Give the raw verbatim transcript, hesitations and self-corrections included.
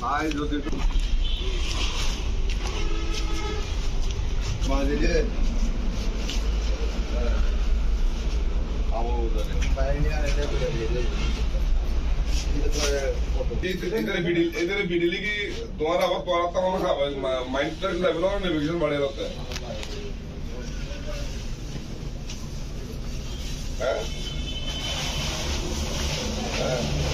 I যদি মাঝে যে আমো উদারে বাইরে আর এটা করে দিয়ে इधर वीडियो इधर वीडियो की तुम्हारा अब तुम्हारा तो हम खा माइंड सेट लेवल और नेविगेशन बढ़े रहता है हैं हैं